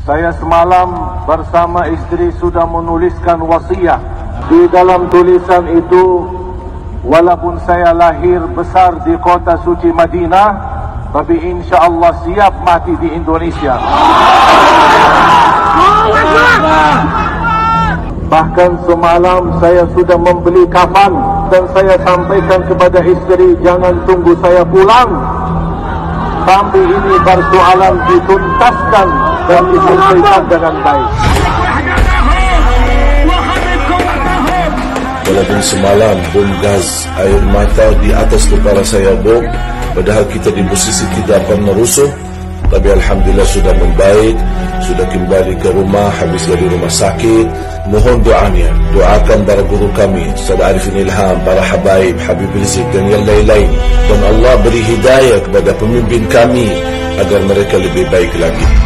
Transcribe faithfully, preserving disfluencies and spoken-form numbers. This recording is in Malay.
Saya semalam bersama isteri sudah menuliskan wasiat. Di dalam tulisan itu, walaupun saya lahir besar di kota suci Madinah, tapi insya Allah siap mati di Indonesia. Bahkan semalam saya sudah membeli kafan dan saya sampaikan kepada isteri, jangan tunggu saya pulang sampai ini persoalan dituntaskan dan diselesaikan dengan baik. Walaupun semalam bom gas air mata di atas kepala saya bom, padahal kita di posisi tidak akan merusuh, tapi alhamdulillah sudah membaik, sudah kembali ke rumah habis dari rumah sakit. Mohon doanya, doakan para guru kami, Ustaz Arifin Ilham, para habaib, Habib Rizik dan yang lain-lain, dan Allah beri hidayah kepada pemimpin kami agar mereka lebih baik lagi.